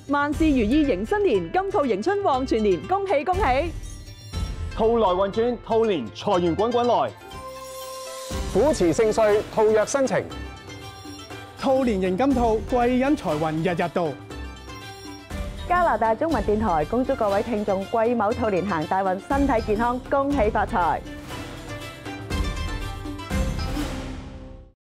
萬事如意迎新年，金兔迎春旺全年，恭喜恭喜！ 兔來運轉，兔年財源滾滾來。 虎辭盛歲，兔躍新程。 兔年迎金兔，貴人財運日日到。 加拿大中文電台恭祝各位聽眾癸卯兔年行大運，身體健康，恭喜發財！